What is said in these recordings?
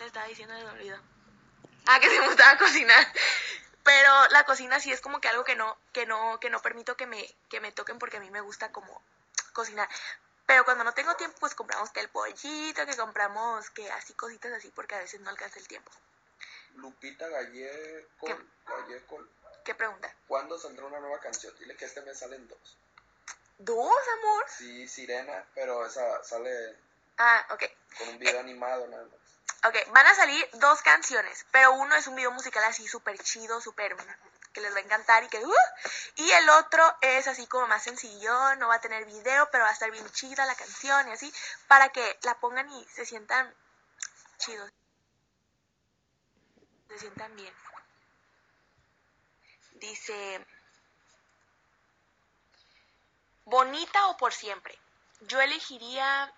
estaba diciendo? Se me olvidó. Que sí me gustaba cocinar. Pero la cocina sí es como que algo que no permito que me toquen, porque a mí me gusta como cocinar. Pero cuando no tengo tiempo, pues compramos que el pollito, que compramos que así cositas así, porque a veces no alcanza el tiempo. Lupita Gallego. ¿Qué pregunta? ¿Cuándo saldrá una nueva canción? Dile que este mes salen 2. ¿2, amor? Sí, Sirena, pero esa sale Ok. con un video animado nada más. Ok, van a salir 2 canciones, pero uno es un video musical así súper chido, súper que les va a encantar y el otro es así como más sencillo, no va a tener video, pero va a estar bien chida la canción y así, para que la pongan y se sientan chidos, se sientan bien. Dice, ¿bonita o por siempre? Yo elegiría...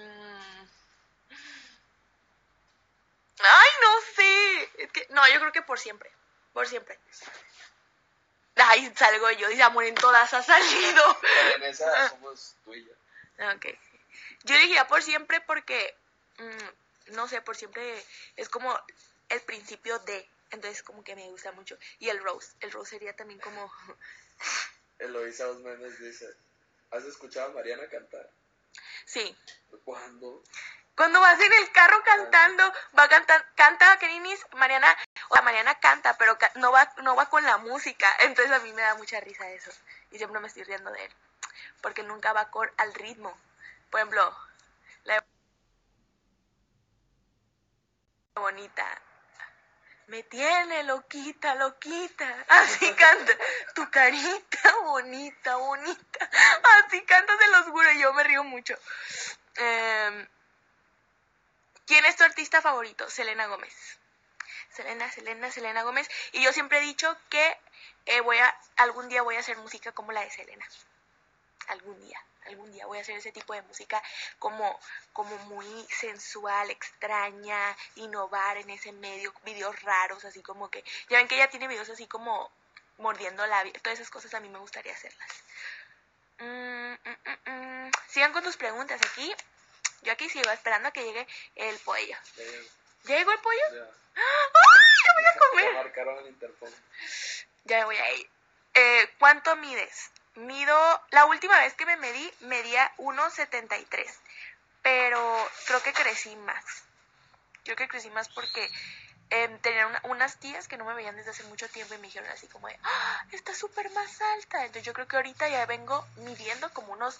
Ay, no sé. Es que, no, yo creo que por siempre. Por siempre. Ay, salgo yo. Dice, amor, en todas ha salido. Pero en esa somos tú y yo. Ok. Yo elegiría por siempre porque, no sé, por siempre es como el principio de. Entonces, como que me gusta mucho. Y el Rose. El Rose sería también como... Eloisa Osmenes dice, ¿has escuchado a Mariana cantar? Sí. ¿Cuándo? Cuando vas en el carro cantando, va a cantar, canta Kerinis, Mariana, o sea, Mariana canta, pero no va con la música. Entonces a mí me da mucha risa eso. Y siempre me estoy riendo de él. Porque nunca va al ritmo. Por ejemplo, la bonita. Me tiene loquita, loquita. Así canta. Tu carita bonita, bonita. Así canta, se los juro. Yo me río mucho. ¿Quién es tu artista favorito? Selena Gómez. Selena Gómez. Y yo siempre he dicho que algún día voy a hacer música como la de Selena. Algún día voy a hacer ese tipo de música como muy sensual, extraña, innovar en ese medio, videos raros, así como que, ya ven que ella tiene videos así como mordiendo labios, todas esas cosas a mí me gustaría hacerlas. Sigan con tus preguntas aquí. Yo aquí sigo esperando a que llegue el pollo. ¿Ya llegó el pollo? Ya. ¡Ay, ya voy a comer! Ya marcaron el interfón. Ya me voy a ir. ¿Cuánto mides? La última vez que me medía 1.73, pero creo que crecí más. Porque tenía unas tías que no me veían desde hace mucho tiempo y me dijeron así como de, está súper más alta. Entonces yo creo que ahorita ya vengo midiendo como unos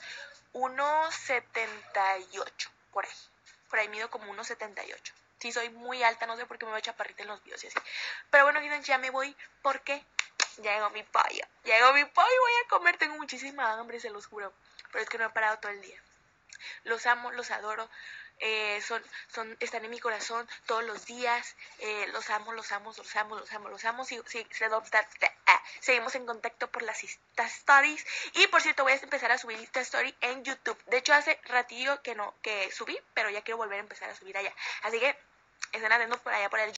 1.78, por ahí. Por ahí mido como 1.78. Sí, soy muy alta, no sé por qué me veo chaparrita en los videos y así. Pero bueno, ya me voy porque ya llegó mi pollo. Voy a comer, tengo muchísima hambre, se los juro. Pero es que no he parado todo el día. Los amo, los adoro. Están en mi corazón todos los días. Los amo. Seguimos en contacto por las Insta Stories. Y por cierto, voy a empezar a subir Insta Story en YouTube. De hecho, hace ratillo que subí, pero ya quiero volver a empezar a subir allá. Así que estén atentos por allá por el